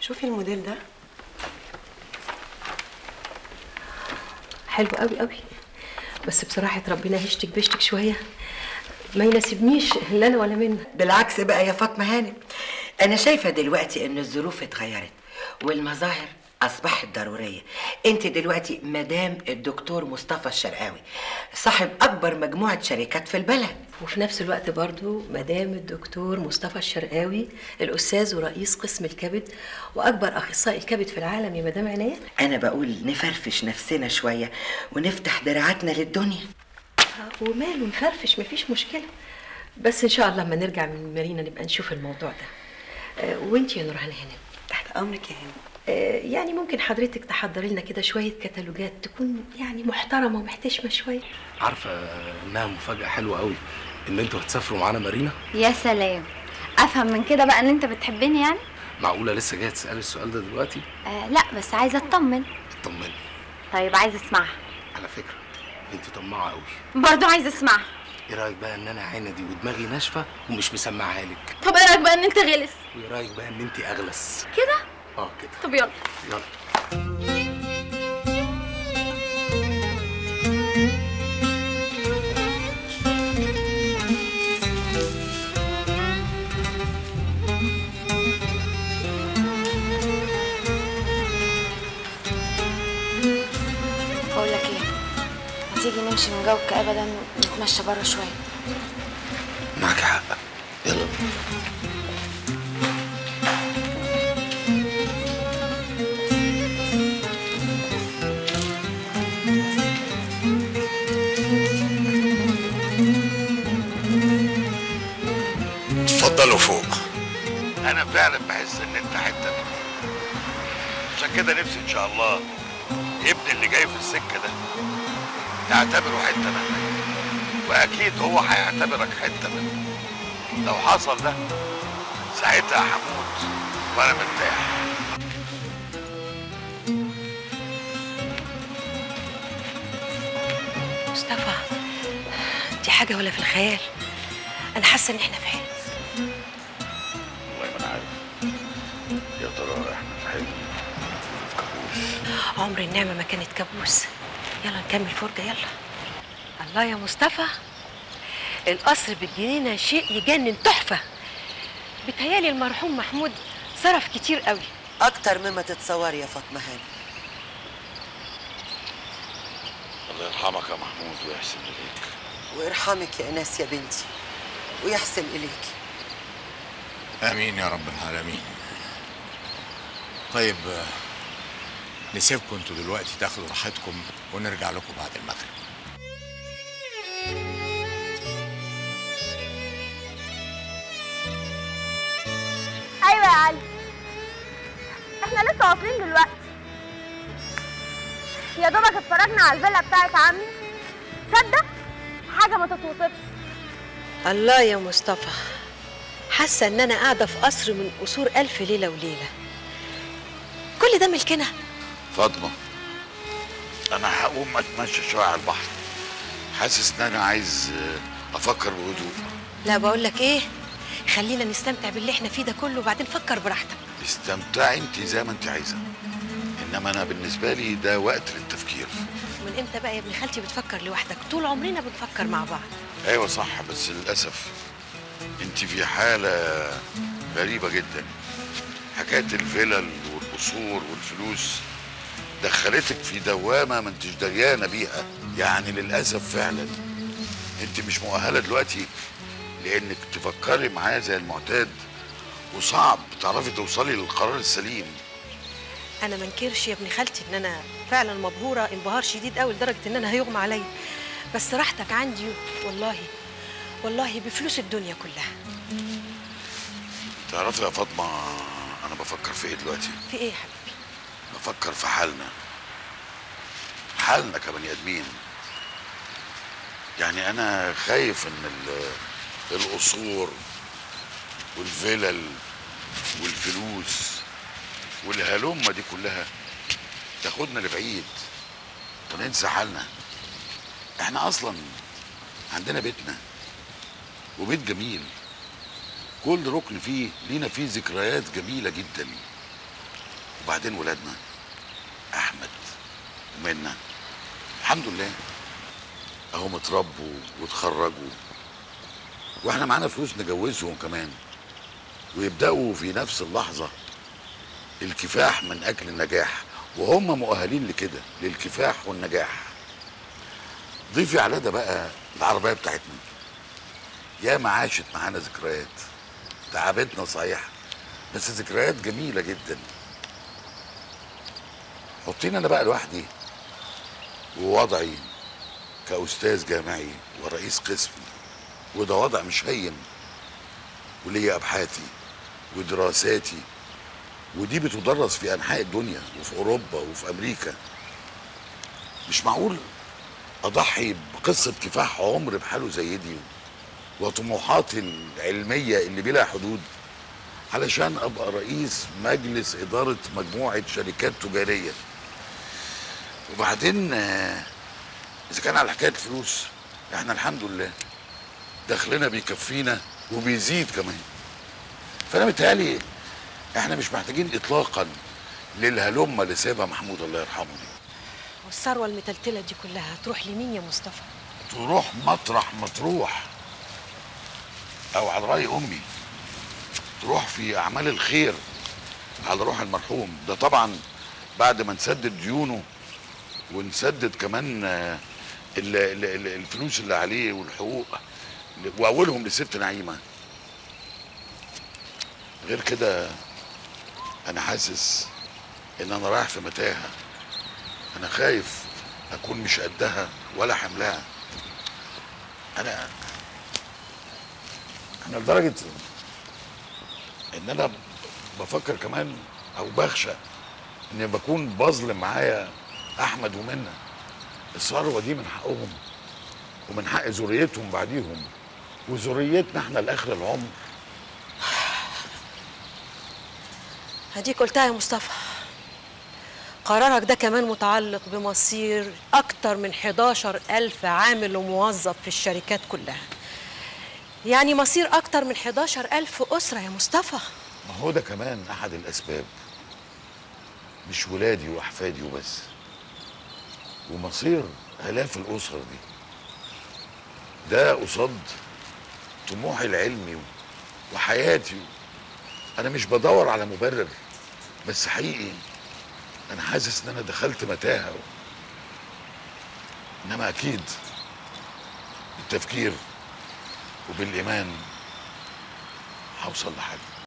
شوفي الموديل ده حلو قوي قوي، بس بصراحه ربنا هشتك بشتك شويه، ما يناسبنيش لا انا ولا منه. بالعكس بقى يا فاطمه هانم، انا شايفه دلوقتي ان الظروف اتغيرت والمظاهر اصبحت ضروريه. انت دلوقتي مدام الدكتور مصطفى الشرقاوي، صاحب اكبر مجموعه شركات في البلد، وفي نفس الوقت برضو مدام الدكتور مصطفى الشرقاوي الاستاذ ورئيس قسم الكبد واكبر اخصائي الكبد في العالم يا مدام عناية. انا بقول نفرفش نفسنا شويه ونفتح دراعاتنا للدنيا. وماله نفرفش، مفيش مشكله، بس ان شاء الله لما نرجع من مارينا نبقى نشوف الموضوع ده. وانت يا نورهان هانم؟ تحت امرك يا هانم. يعني ممكن حضرتك تحضري لنا كده شويه كتالوجات تكون يعني محترمه ومحتشمه شويه. عارفه انها مفاجاه حلوه قوي ان انتوا هتسافروا معانا مارينا. يا سلام، افهم من كده بقى ان انت بتحبني يعني؟ معقوله لسه جايه تسالي السؤال ده دلوقتي؟ لا بس عايزه اطمن. اطمني. طيب عايزه اسمعها. على فكره انت طماعه قوي. برضه عايزه اسمعها. ايه رايك بقى ان انا عندي ودماغي ناشفه ومش مسمعها لك؟ طب ايه رايك بقى ان انت غلس؟ وايه رايك بقى ان انت اغلس كده؟ كده. طب يلا يلا. بقول لك ايه، ما تيجي نمشي من جو الكآبة ده نتمشى بره شويه؟ معاك حق، يلا بينا. اتفضلوا فوق. انا فعلا بحس ان انت حته مني، عشان كده نفسي ان شاء الله ابني اللي جاي في السكه ده تعتبره حته منك، واكيد هو هيعتبرك حته منه. لو حصل ده ساعتها هموت وانا مرتاح. مصطفى، دي حاجه ولا في الخيال؟ انا حاسه ان احنا في حلم. والله ما انا عارف، يا ترى احنا في حلم في كابوس؟ عمر النعمه ما كانت كابوس. يلا نكمل فرجه يلا. الله يا مصطفى، القصر بالجنينه شيء يجنن، تحفه. بتهيالي المرحوم محمود صرف كتير قوي. اكتر مما تتصوري يا فاطمه هانم. الله يرحمك يا محمود ويحسن اليك. ويرحمك يا ايناس يا بنتي ويحسن اليك. امين يا رب العالمين. طيب نسيبكم انتوا دلوقتي تاخدوا راحتكم ونرجع لكم بعد المغرب. ايوه يا علي، احنا لسه واصلين دلوقتي. يا دوبك اتفرجنا على الفيلا بتاعت عمي، تصدق حاجه ما تتوصفش. الله يا مصطفى، حاسه ان انا قاعده في قصر من قصور الف ليله وليله. كل ده ملكنا. فاطمه، انا هقوم اتمشى شويه على البحر، حاسس ان انا عايز افكر بهدوء. لا بقول لك ايه، خلينا نستمتع باللي احنا فيه ده كله وبعدين فكر براحتك. استمتعي انت زي ما انت عايزه، انما انا بالنسبه لي ده وقت للتفكير. من امتى بقى يا ابن خالتي بتفكر لوحدك؟ طول عمرنا بنفكر مع بعض. ايوه صح، بس للاسف انت في حاله غريبه جدا. حكايه الفلل والقصور والفلوس دخلتك في دوامه ما انتش دريانه بيها. يعني للاسف فعلا انت مش مؤهله دلوقتي لانك تفكري معاه زي المعتاد، وصعب تعرفي توصلي للقرار السليم. انا ما انكرش يا ابن خالتي ان انا فعلا مبهوره انبهار شديد قوي لدرجه ان انا هيغمى عليا، بس راحتك عندي والله بفلوس الدنيا كلها. تعرفي يا فاطمه انا بفكر في ايه دلوقتي؟ في ايه يا حبيبي؟ بفكر في حالنا كبني ادمين. يعني انا خايف ان القصور والفلل والفلوس والهلمه دي كلها تاخدنا لبعيد وننسى حالنا. احنا اصلا عندنا بيتنا، وبيت جميل كل ركن فيه لينا فيه ذكريات جميله جدا. وبعدين ولادنا احمد ومنى الحمد لله اهم اتربوا واتخرجوا، واحنا معانا فلوس نجوزهم كمان ويبداوا في نفس اللحظه الكفاح من اجل النجاح، وهم مؤهلين لكده، للكفاح والنجاح. ضيفي على ده بقى العربيه بتاعتنا، يا ما عاشت معانا ذكريات، تعبتنا صحيح بس ذكريات جميله جدا. حطينا انا بقى لوحدي ووضعي كاستاذ جامعي ورئيس قسم، وده وضع مش هين، وليا ابحاثي ودراساتي ودي بتدرس في انحاء الدنيا وفي اوروبا وفي امريكا. مش معقول اضحي بقصه كفاح عمر بحاله زي دي وطموحاتي العلميه اللي بلا حدود علشان ابقى رئيس مجلس اداره مجموعه شركات تجاريه. وبعدين اذا كان على حكايه الفلوس احنا الحمد لله دخلنا بيكفينا وبيزيد كمان. فانا متهيألي احنا مش محتاجين اطلاقا للهلمه اللي سابها محمود الله يرحمه دي. والثروه المتلتله دي كلها هتروح لمين يا مصطفى؟ تروح مطرح ما تروح، او على راي امي تروح في اعمال الخير على روح المرحوم ده، طبعا بعد ما نسدد ديونه ونسدد كمان الفلوس اللي عليه والحقوق، واولهم لست نعيمه. غير كده انا حاسس ان انا رايح في متاهه، انا خايف اكون مش قدها ولا حملها. انا لدرجه ان انا بفكر كمان او بخشى اني بكون بظلم معايا احمد ومنى. الثروه دي من حقهم ومن حق ذريتهم بعديهم وذريتنا احنا لاخر العمر. هديك قلتها يا مصطفى، قرارك ده كمان متعلق بمصير أكتر من 11,000 عامل وموظف في الشركات كلها، يعني مصير أكتر من 11,000 أسرة يا مصطفى. ما هو ده كمان أحد الأسباب، مش ولادي وأحفادي وبس، ومصير آلاف الأسر دي. ده قصاد طموحي العلمي وحياتي. أنا مش بدور على مبرر، بس حقيقي أنا حاسس إن أنا دخلت متاهة، إنما أكيد بالتفكير وبالإيمان هوصل لحاجة.